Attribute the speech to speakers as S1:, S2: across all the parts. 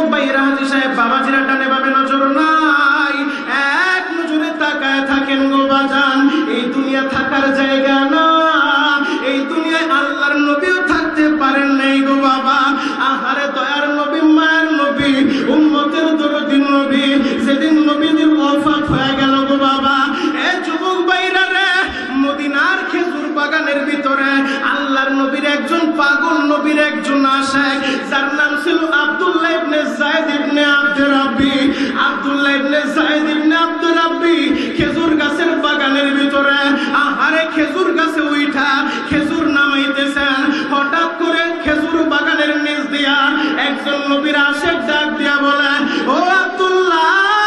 S1: যুবক ভাইয়েরা, হাজী সাহেব, বাবাজিরা ডানে বামে নজর নাই, এক নজরে তাকায় থাকেন গো বাজান। এই দুনিয়া থাকার জায়গা না, এই দুনিয়ায় আল্লাহর নবীও থাকতে পারেন নাই গো বাবা। আহারে দয়ার নবী, মায়ের নবী, উম্মতের দরদী নবী, সেদিন নবীদের ওফাত হয়ে গেল গো বাবা। এ যুবক ভাইরা রে, মদিনার খেজুর বাগানের ভিতরে আল্লাহর নবীর একজন পাগল, নবীর একজন আশিক, যার নাম ছিল আব্দুল্লাহ ইবনে যায়েদ ইবনে আব্দুর রাব্বি। আব্দুল্লাহ ইবনে যায়েদ ইবনে আব্দুর রাব্বি খেজুর গাছের বাগানের ভিতরে, আহারে খেজুর গাছে উঠা খেজুর নামাইতেছেন। হঠাৎ করে খেজুর বাগানের নিচ দিয়া একজন নবীর আশিক ডাক দিয়া বলে, ও আব্দুল্লাহ,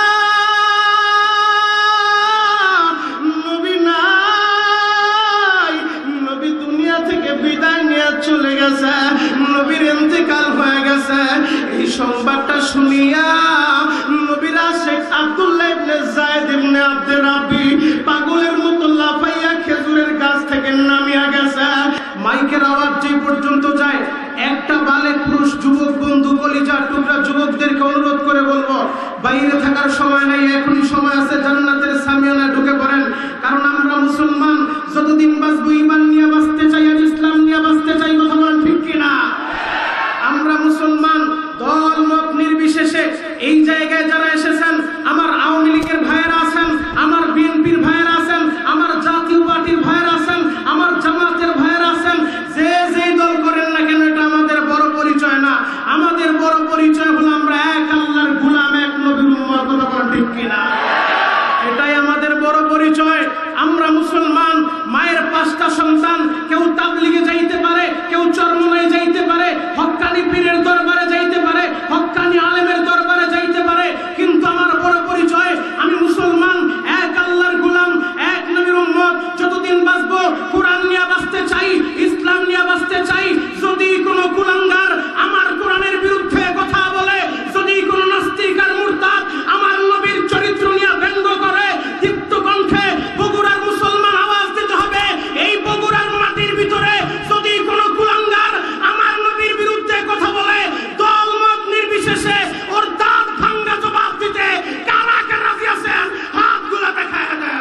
S1: নবী নাই, নবী দুনিয়া থেকে বিদায় নিয়ে চলে গেছে, নবীর ইন্তেকাল হয়ে গেছে। এই সংবাদটা শুনিয়া নবীর আশিক আব্দুল্লাহ ইবনে যায়েদ ইবনে আব্দুর রাব্বি পাগলের মতো লাফাইয়া খেজুরের গাছ থেকে নামিয়া গেছে। মাইকের আওয়াজ যে পর্যন্ত যায়, একটা বালেক পুরুষ যুবক বন্ধু, কলিজার টুকরা যুবকদেরকে অনুরোধ করে বলবো, বাইরে থাকার সময় নাই, এখনই সময় আছে, জান্নাতের সামিয়ানায় ঢুকে পড়েন। কারণ আমরা মুসলমান, যতদিন বাঁচবো ঈমান নিয়ে বাঁচতে চাই, আর ইসলাম নিয়ে বাঁচতে চাই। কথা বলেন ঠিক কিনা? আমরা মুসলমান, দল মত নির্বিশেষে এই জায়গায় যারা এসেছেন, আমার আওয়ামী লীগের ভাইয়েরা আছেন, আমার বিএনপির ভাইয়েরা আছেন, আমার জাতীয় পার্টির ভাইয়েরা আছেন, আমার জামাতের ভাইয়েরা আছেন, যে যেই দল করেন না কেন, এটা আমাদের বড় পরিচয় না। আমাদের বড় পরিচয় হলো আমরা এক আল্লাহর গোলাম, এক নবীর উম্মত। কথা বলেন ঠিক কিনা? এটাই আমাদের বড় পরিচয়। আমরা মুসলমান, মায়ের 5টা সন্তান, কেউ তাবলিগে যাইতে পারে, কেউ চরমনায় যাইতে পারে, হক্কানি পীরের দরবারে যাইতে পারে, হক্কানি আলেমের দরবারে যাইতে পারে, কিন্তু আমার বড় পরিচয় আমি মুসলমান, এক আল্লাহর গোলাম, এক নবীর উম্মত। যতদিন বাঁচবো কোরআন নিয়ে বাঁচতে চাই, ইসলাম নিয়ে বাঁচতে চাই। যদি কোনো কুলাঙ্গার আমার কোরআনের বিরুদ্ধে কথা বলে, যদি কোনো নাস্তিক আর মুরতাদ আমার নবীর চরিত্র নিয়ে ব্যঙ্গ করে, দীপ্ত কণ্ঠে বগুড়ার মুসলমান আওয়াজ দিতে হবে। এই বগুড়ার মাটির ভিতরে যদি কোনো কুলাঙ্গার আমার নবীর বিরুদ্ধে কথা বলে, দল মত নির্বিশেষে ওর দাঁত ভাঙ্গা জবাব দিতে কারা কারা রাজি আছেন? হাতগুলো দেখায় দেন।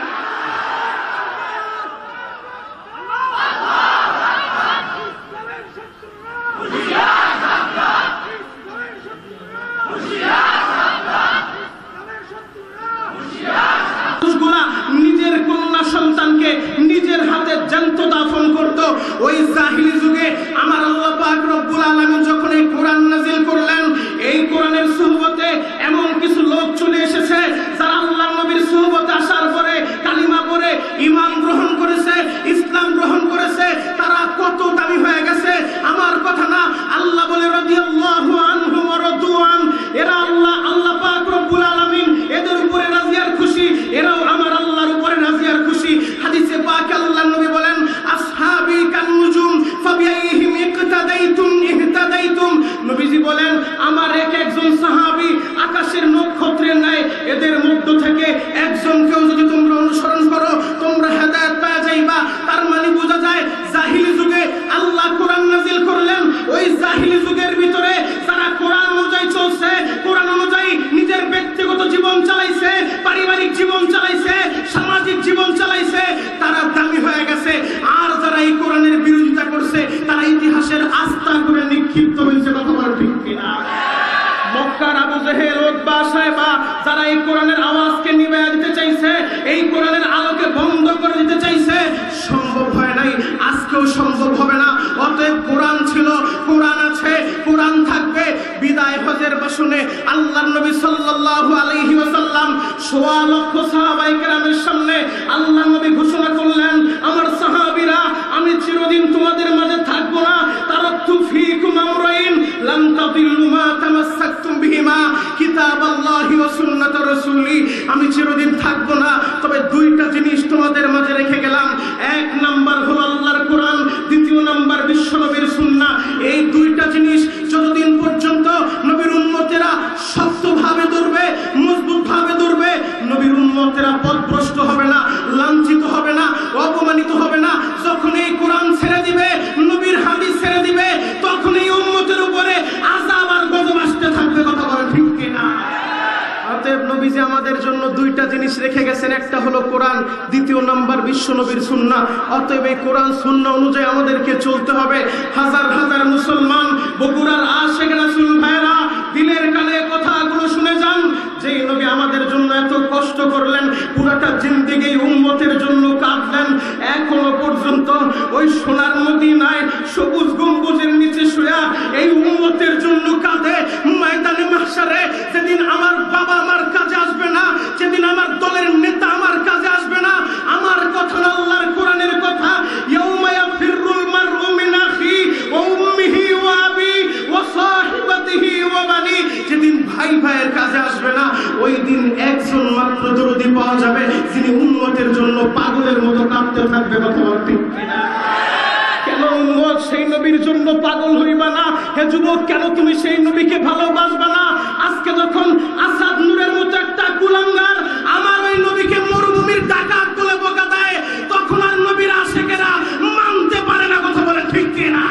S1: নিজের কন্যা সন্তানকে নিজের হাতে জ্যান্ত দাফন করত। ওই জাহিলি যুগে আমার আল্লাহ পাক রব্বুল আলামিন যখন এই কোরআন নাযিল করলেন, এই কোরআনের সুহবতে এমন কিছু লোক চলে এসেছে যারা আল্লাহর নবীর সুহবতে আসার পরে কালিমা পড়ে ঈমান গ্রহণ করেছে, ইসলাম গ্রহণ করেছে। তারা কত দামি হয়ে গেছে আমার কথা না। আল্লাহ বলে রাদিয়াল্লাহু আনহু ওয়া রাদু আন, এরা আল্লাহ পাক রব্বুল আলামিন এদের উপরে রাজি আর খুশি, এরাও আমার আল্লাহর উপরে রাজি আর খুশি। হাদিসে পাক আল্লাহর নবী বলেন, আসহাবি কান্নুজুম ফাবিআইহিম ইকতাদাইতুম ইহতাদাইতুম। নবীজি বলেন, আমার একজন সাহাবী আকাশের নক্ষত্রের ন্যায়, এদের মধ্য থেকে একজনকেও যদি তোমরা অনুসরণ করো, তোমরা হেদায়েত পেয়ে যাইবা। তার মানে বোঝা যায় জাহিলি যুগে আল্লাহ কোরআন নাযিল করলেন, ওই জাহিলি যুগের ভিতরে যারা কোরআন অনুযায়ী চলছে, কোরআন অনুযায়ী নিজের ব্যক্তিগত জীবন চালাইছে, পারিবারিক জীবন চালাইছে, সামাজিক জীবন চালাইছে, তারা দামি হয়ে গেছে। আর যারা এই কোরআনের বিরোধিতা করছে, তারা ইতিহাসের আস্থা করে নিক্ষিপ্ত হয়েছে। কথা বলেন ঠিক কিনা? মক্কার আবু জেহেল, উতবা, সাইবা যারা এই কোরআনের আওয়াজকে নিভাইয়া দিতে চাইছে, এই কোরআনের আলোকে বন্ধ করে দিতে চাইছে, সম্ভব হয় নাই, আজকেও সম্ভব হবে না। অতএব কোরআন ছিল, কোরআন আছে, কোরআন থাকবে। বিদায় হজের ভাষণে আল্লাহর নবী সাল্লাল্লাহু আলাইহি ওয়াসাল্লাম ১৬ লক্ষ সাহাবায়ে কেরামের সামনে আল্লাহর নবী ঘোষণা করলেন, আমার সাহাবীরা, আমি চিরদিন তোমাদের মাঝে থাকবো না। তারাকতু ফীকুম আমরাইন লাম তাদিল্লু মা তামাসসাকতুম বিহিমা কিতাবাল্লাহি ওয়া সুন্নাত রাসূলি। আমি চিরদিন থাকবো না, তবে 2টা জিনিস তোমাদের মাঝে রেখে গেলাম। 1 নাম্বার হলো আল্লাহর কোরআন, 2 নাম্বার বিশ্বনবীর সুন্নাহ। এই 2টা জিনিস যতদিন পর্যন্ত নবীর উম্মতেরা শক্তভাবে ধরবে, মজবুতভাবে ধরবে, নবীর উম্মতেরা পথভ্রষ্ট হবে না, লাঞ্ছিত হবে না, অপমানিত হবে না। যখন এই কোরআন ছেড়ে দিবে, নবীর হাদিস ছেড়ে দিবে, তখন এই উম্মতের উপরে আযাব আর গজব আসতে থাকবে। কথা বলেন অতএব নবীজি আমাদের জন্য দুইটা জিনিস রেখে গেছেন, একটা হলো কোরআন, দ্বিতীয় নাম্বার বিশ্ব নবীর সুন্নাহ। অতএব এই কোরআন সুন্নাহ অনুযায়ী আমাদেরকে চলতে হবে। হাজার হাজার মুসলমান, বগুড়ার আশিক রাসূল ভাইরা, দিলের কানে কথাগুলো শুনে যান। যেই নবী আমাদের জন্য এত কষ্ট করলেন, পুরাটা জিন্দেগি উম্মতের জন্য কাঁদলেন, এখনো পর্যন্ত ওই সোনার মদিনায় সবুজ গম্বুজের নিচে শুয়া এই উম্মতের জন্য কাঁদে। ময়দানে মাহশারে যেদিন আমার বাবা আমার কাজে আসবে না, যেদিন আমার দলের নেতা আমার কাজে আসবে না, আমার কথা না, আল্লাহর কোরআনের কথা, ইয়াউমা ইয়াফিরুল মারউ মিন আখি ওয়া উম্মিহি ওয়া আবি ওয়া সাহিবাতিহি ওয়া বানি, যেদিন ভাই ভাইয়ের কাজে আসবে না, ওই দিন একজন মাত্র দরদি পাওয়া যাবে যিনি উম্মতের জন্য পাগলের মতো কাঁদতে থাকবে। কথা ঠিক কিনা? কেন উম্মত সেই নবীর জন্য পাগল হইবা না? হে যুবক, কেন তুমি সেই নবীকে ভালোবাসবা না? আজকে যখন আসাদ নূরের মতো একটা কুলাঙ্গার আমার ওই নবীকে মরুভূমির ডাকাত বলে বকা দেয়, তখন আর নবীর আশিকেরা মানতে পারে না। কথা বলে ঠিক কিনা?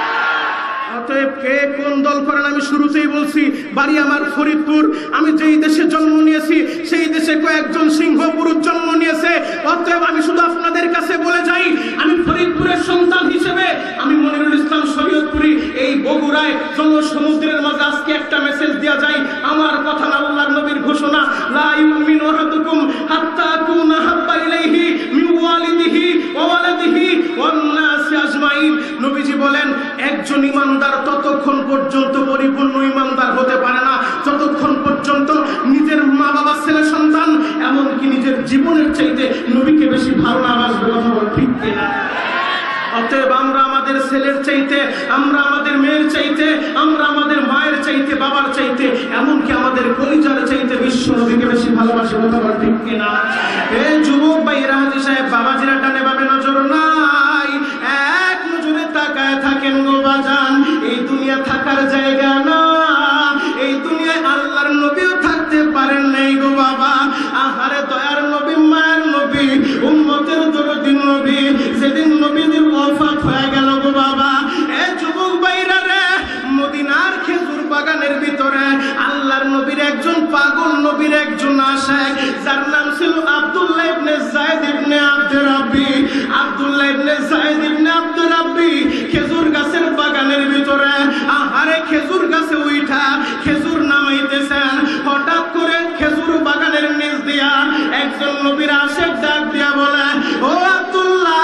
S1: অতএব কে কোন দল করেন আমি শুরুতেই বলছি, বাড়ি আমার ফরিদপুর। আমি যেই দেশে জন্ম নিয়েছি সেই দেশে কয়েকজন সিংহ পুরুষ জন্ম নিয়েছে। অতএব আমি শুধু আপনাদের কাছে বলে যাই, আমি ফরিদপুরের সন্তান হিসেবে আমি মনিরুল ইসলাম শরীয়তপুরি এই বগুড়ায় জনসমুদ্রের মাঝে আজকে একটা মেসেজ দেয়া যায়। আমার কথা না, আল্লাহর নবীর ঘোষণা, লা ইউমিনু আহাদুকুম হাত্তা কুনা হাব্বা ইলাইহি মিন ওয়ালিদিহি ওয়া ওয়ালাদিহি ওয়ান নাসি আজমাইন। নবীজি বলেন, একজন ঈমানদার ততক্ষণ পর্যন্ত পরিপূর্ণ ঈমানদার হতে পারে না যতক্ষণ পর্যন্ত নিজের মা বাবা, ছেলে সন্তান, এমনকি নিজের জীবনের চাইতে নবীকে বেশি ভালো না বাসবে। কথা বল ঠিক কিনা? অতএব আমরা আমাদের ছেলের চাইতে, আমরা আমাদের মেয়ের চাইতে, আমরা আমাদের মায়ের চাইতে, বাবার চাইতে, এমনকি আমাদের কলিজার চাইতে বিশ্ব নবীকে বেশি ভালোবাসি। কথা বল ঠিক কিনা? এই যুবক ভাইরা, হাজী সাহেব, বাবাজিরা ডানে বামে নজর নাই, এক নজরে তাকায় থাকেন গো বাজান। এই দুনিয়া থাকার জায়গা না, এই দুনিয়ায় আল্লাহর নবীও থাকতে পারেন নাই গো বাবা। আহারে দয়ার নবী, মায়ের নবী, উম্মতের দরদি নবী, সেদিন নবীদের ওফাত হয়ে গেল গো বাবা। এ যুবক ভাইরা রে, মদিনার খেজুর বাগানের ভিতরে আল্লাহর নবীর একজন পাগল, নবীর একজন আশিক, যার নাম ছিল আব্দুল্লাহ ইবনে যায়েদ ইবনে আব্দুর রাব্বি। আব্দুল্লাহ ইবনে যায়েদ ইবনে আব্দুর রাব্বি খেজুর গাছের বাগানের ভিতরে, আহারে খেজুর গাছে উঠা খেজুর নামাইতেছেন। হঠাৎ করে খেজুর বাগানের নিচ দিয়া একজন নবীর আশিক ডাক দিয়া বলে, ও আব্দুল্লাহ,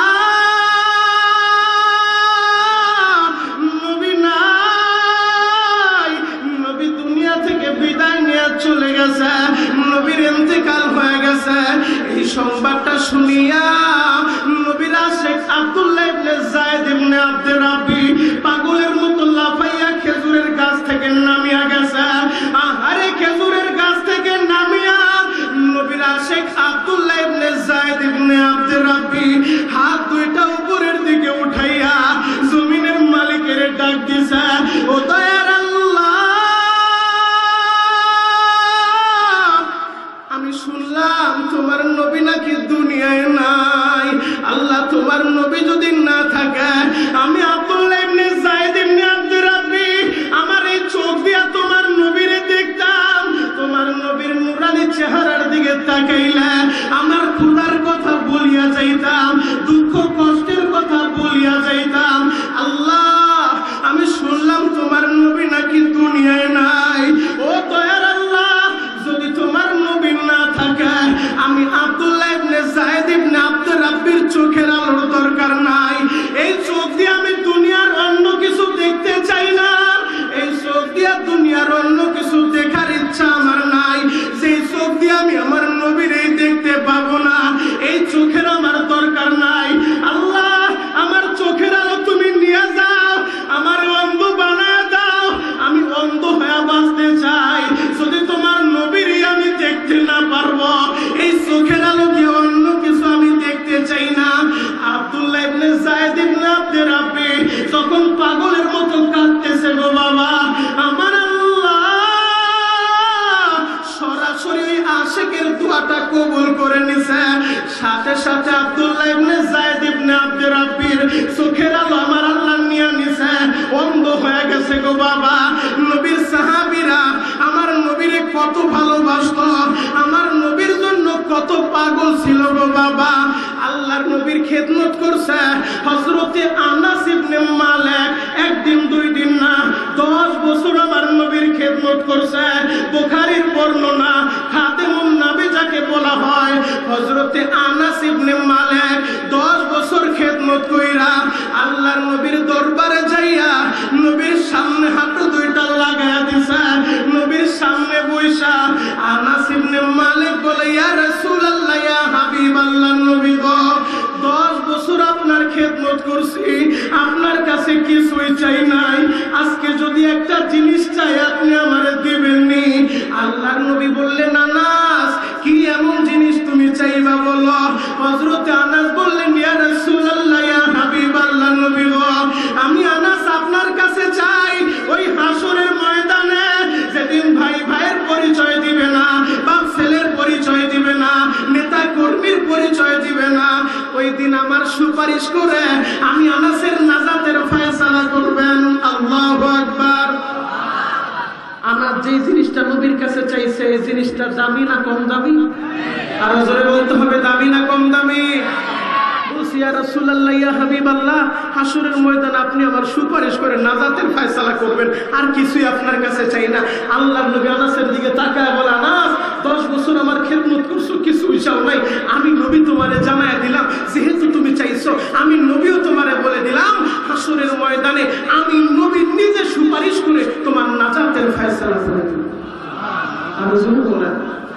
S1: নবী নাই, নবী দুনিয়া থেকে বিদায় নিয়ে চলে গেছে, নবীর ইন্তেকাল হয়ে গেছে। এই সংবাদটা শুনিয়া নবীর আশিক আব্দুল্লাহ ইবনে যায়েদ ইবনে আব্দুর রাব্বি পাগলের মতো লাফাইয়া খেজুরের গাছ থেকে নামিয়া গেছে। আহারে খেজুরের গাছ থেকে নামিয়া নবীর আশিক আব্দুল্লাহ ইবনে যায়েদ ইবনে আব্দুর রাব্বি হাত দুইটা উপরের দিকে উঠাইয়া জমিনের মালিকের ডাক দিছে, ও দয়ার আল্লাহ, আমি শুনলাম তোমার নবী নাকি দুনিয়ায় নাই। আল্লাহ, তোমার নবী যদি না থাকে, আমি আব্দুল্লাহ ইবনে যায়েদ ইবনে আব্দুর রাব্বি আমার এই চোখ দিয়া তোমার নবীরে দেখতাম, তোমার নবীর নুরানি চেহারার দিকে তাকাইলে আমার ক্ষুধার কথা বলিয়া যাইতাম, দুঃখ কষ্টের কথা বলিয়া যাইতাম। আল্লাহ, আমি শুনলাম তোমার নবী নাকি দুনিয়ায় নাই। ও দয়ার আল্লাহ, যদি তোমার নবী না থাকে, আমি আব্দুল্লাহ ইবনে যায়েদ ইবনে আব্দুর রাব্বির চোখের আলোর দরকার নাই। এই চোখ দিয়ে আমি দুনিয়ার অন্য কিছু দেখতে চাই না, এই চোখ দিয়ে দুনিয়ার অন্য কিছু দেখার ইচ্ছা আমার নাই। সেই চোখ দিয়ে আমি আমার নবীর দেখতে পাবো না, এই চোখের আমার দরকার নাই। আল্লাহ, আমার চোখের আলো তুমি নিয়ে যাও, আমার অন্ধ বানায় দাও, আমি অন্ধ হয়ে বাঁচতে চাই। যদি তোমার নবীরই আমি দেখতে না পারবো, এই চোখের আলো দিয়ে অন্য কিছু আমি দেখতে চাই না। আব্দুল্লাহ ইবনে যায়েদ ইবনে আব্দুর রাব্বি তখন পাগলের মতো কাঁদতেছে গো বাবা। আমার আল্লাহ সরাসরি ওই আশিকের দোয়াটা কবুল করে নিছে। সাথে সাথে আব্দুল্লাহ ইবনে যায়েদ ইবনে আব্দুর রাব্বির চোখের আলো আমার আল্লাহ নিয়ে নিছে, অন্ধ হয়ে গেছে গো বাবা। নবীর সাহাবীরা আমার নবীরে কত কত ভালোবাসতো, আমার নবীর জন্য কত পাগল ছিল গো বাবা। আল্লাহর নবীর খেদমত করছে হযরতে আনাস ইবনে মালিক, একদিন দুই দিন না 10 বছর আমার নবীর খেদমত করছে। বুখারীর বর্ণনা, খাদেমুন নবী যাকে বলা হয়, হযরতে আনাস ইবনে মালিক 10 বছর খেদমত কইরা আল্লাহর নবীর দরবারে যাইয়া নবীর সামনে হাঁটু দুইটা লাগায়া দিছে, নবীর সামনে বইসা আনাস ইবনে মালিক বলে, ইয়া রাসূলুল্লাহ, ইয়া হাবিবাল্লাহ, নবী গো 10 বছর আপনার খেদমত করছি, আপনার কাছে কিছুই চাই নাই, আজকে যদি একটা জিনিস চাই আপনি আমারে দিবেননি। আল্লাহর নবী বললেন, আনাস কি এমন জিনিস তুমি চাইবা বলো? হযরতে আনাস বললেন, ইয়া রাসূলুল্লাহ, ইয়া হাবিবাল্লাহ, নবী গো আমি আনাস আপনার কাছে চাই ওই হাসরের ময়দানে যেদিন ভাই ভাইয়ের পরিচয় দিবে না, বাপ ছেলের পরিচয় দিবে না, নেতা কর্মীর পরিচয় দিবে না, ওই দিন আমার সুপারিশ করে আমি আনাসের নাজাতের ফয়সালা করবেন। আল্লাহু আকবার। আনাস যে জিনিসটা নবীর কাছে চাইছে, এই জিনিসটা দামি না কম দামি? আর জোরে বলতে হবে, দামি না কম দামি? ইয়া রাসূলুল্লাহ, ইয়া হাবিবাল্লাহ, হাসরের ময়দানে আপনি আমার সুপারিশ করে নাজাতের ফয়সালা করবেন, আর কিছুই আপনার কাছে চাই না। আল্লাহর নবী আনাসের দিকে তাকায় বলে, আনাস 10 বছর আমার খেদমত করছো, কিছুই চাও নাই, আমি নবী তোমারে জানায়া দিলাম, যেহেতু তুমি চাইছো আমি নবীও তোমারে বলে দিলাম, হাসরের ময়দানে আমি নবী নিজে সুপারিশ করে তোমার নাজাতের ফয়সালা করে দেব। আর জোরে বলেন।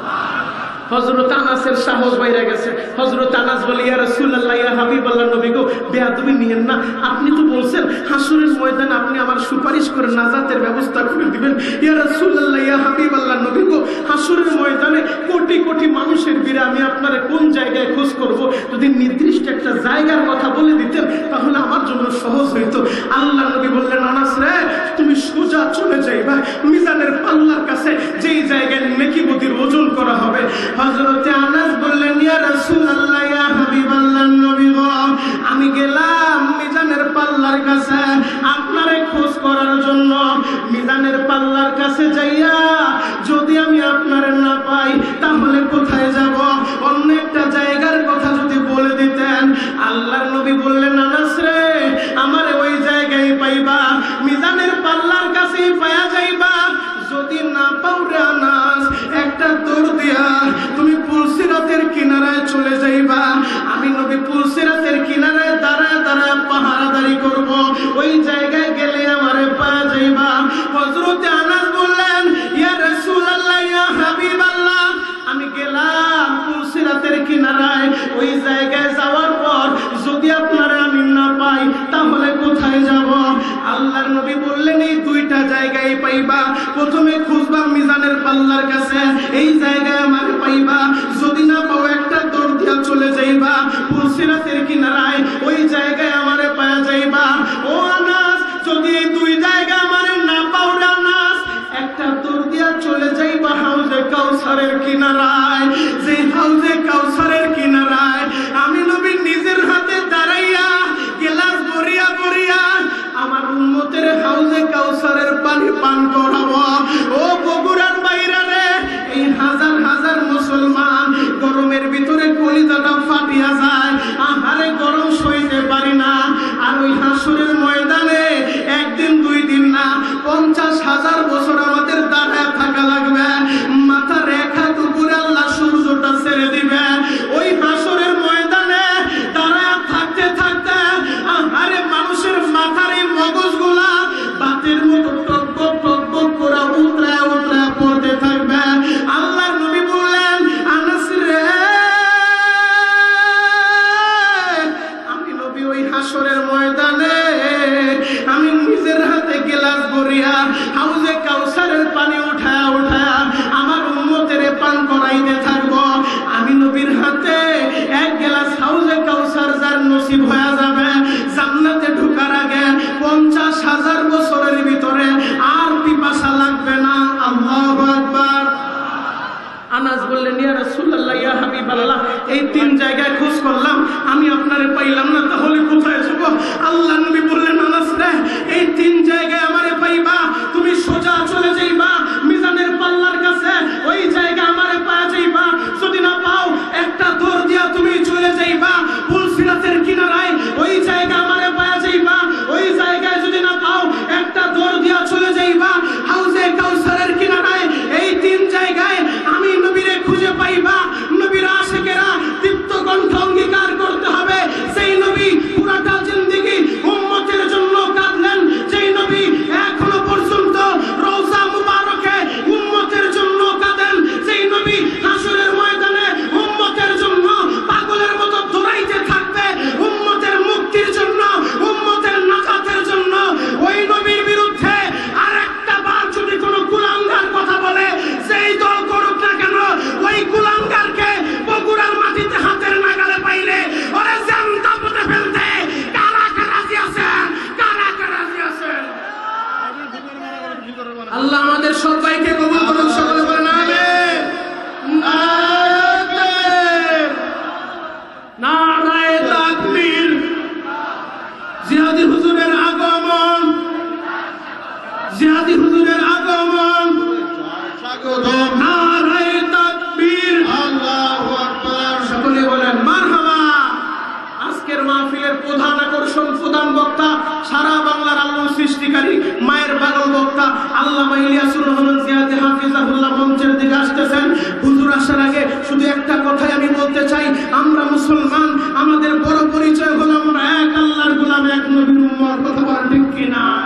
S1: হযরত আনাসের সাহস বাইরে গেছে। হযরত আনাস বলে, ইয়া রাসূলুল্লাহ, ইয়া হাবিবাল্লাহ, নবী গো বেয়াদবি নিয়েন না, আপনি তো বলছেন হাসরের ময়দানে আপনি আমার সুপারিশ করে নাজাতের ব্যবস্থা করে দিবেন। ইয়া রাসূলুল্লাহ, ইয়া হাবিবাল্লাহ, নবী গো হাসরের ময়দানে কোটি কোটি মানুষের ভিড়ে আমি আপনারে কোন জায়গায় খোঁজ করব, যদি নির্দিষ্ট একটা জায়গার কথা বলে দিতেন তাহলে আমার জন্য সহজ হইতো। আল্লাহ নবী বললেন, আনাস রে তুমি সোজা চলে যাইবা মিজানের পাল্লার কাছে, যেই জায়গায় নেকি বদির ওজন করা হবে। হযরতে আনাস বললেন, ইয়া রাসূলুল্লাহ, ইয়া হাবিবাল্লাহ, নবী গো আমি গেলাম মিজানের পাল্লার কাছে আপনারে খোঁজ করার জন্য। মিজানের পাল্লার কাছে যাইয়া যদি আমি আপনারে না পাই তাহলে কোথায় যাব? অন্য একটা জায়গার কথা যদি বলে দিতেন। আল্লাহর নবী বললেন, আনাস রে আমারে ওই জায়গায় পাইবা, মিজানের পাল্লার কাছেই পায়া যাইবা। যদি না পাও রে আনাস, একটা দৌড় দিয়া তুমি পুলসিরাতের কিনারায় চলে যাইবা, আমি নবী পুলসিরাতের কিনারায় দাঁড়ায় দাঁড়ায় পাহারাদারি করব, ওই জায়গায় গেলে আমারে পাওয়া যাইবা। হযরতে আনাস বললেন, ইয়া রাসূলুল্লাহ, ইয়া হাবিবাল্লাহ, আমি গেলাম পুলসিরাতের কিনারায়, ওই জায়গায় যাওয়ার পর যদি আপনারা আমি না পাই তাহলে কোথায় যাব? আল্লাহর নবী বললেন, এই দুইটা জায়গায় পাইবা, প্রথমে খুঁজবা মিজানের পাল্লার কাছে, এই জায়গায় আমারে পাইবা, যদি না পাও একটা দৌড় দিয়া চলে যাইবা পুলসিরাতের কিনারায়, ওই জায়গায় আমারে পাওয়া যাইবা। ও আনাস যদি এই দুই জায়গা আমারে না পাও রে আনাস, একটা দৌড় দিয়া চলে যাইবা হাউজে কাউসারের কিনারায়, যে হাউজে কাউসারের কিনারায় আমি নবী নিজের হাতে দাঁড়াইয়া গেলাস ভরিয়া ভরিয়া আমার উম্মতের হাউজে কাউসারের পানি পান করাবো। ও বগুড়ার বাইরে রে, এই হাজার হাজার মুসলমান গরমের ভিতরে কলিজাটা ফাটিয়া যায়, আহারে গরম সইতে পারি না। আর ওই হাসরের ময়দানে একদিন দুই দিন না 50,000 বছর আমাদের দাঁড়ায় থাকা লাগবে, মাথা রেখা দুপুরে আল্লাহ সূর্যটা ছেড়ে দিবে। ওই হাসরের ময়দানে দাঁড়ায় থাকতে থাকতে আহারে মানুষের মাথার এই মগজগুলা বাতের মতো টকবক টকবক করে উতরায় উতরায় পড়তে থাকবে। আল্লাহর নবী বললেন, আনাস রে আমি নবী ওই হাসরের ময়দানে আমি নিজের হাতে গেলাস ভরিয়া হাউজে কাউসারের পানি উঠায়া উঠায়া আমার উম্মতের পান করাইতে থাকবো। আমি নবীর হাতে এক গ্লাস হাউজে কাউসার যার নসিব হয়ে যাবে, জান্নাতে ঢোকার আগে 50,000 বছরের ভিতরে আর পিপাসা লাগবে না। আল্লাহু আকবার। আনাস বললেন, ইয়া রাসূলুল্লাহ, ইয়া হাবিবাল্লাহ, এই তিন জায়গায় খোঁজ করলাম, আমি আপনারে পাইলাম না, তাহলে কোথায় যাব? আল্লাহ নবী বললেন, আনাস রে এই তিন জায়গায় আমারে পাইবা, তুমি সোজা চলে যাইবা মিজানের পাল্লার কাছে, ওই হুজুর আসার আগে শুধু একটা কথাই আমি বলতে চাই, আমরা মুসলমান, আমাদের বড় পরিচয় হলো আমরা এক আল্লাহর গোলাম, এক নবীর উম্মত। কথা বলেন ঠিক কিনা?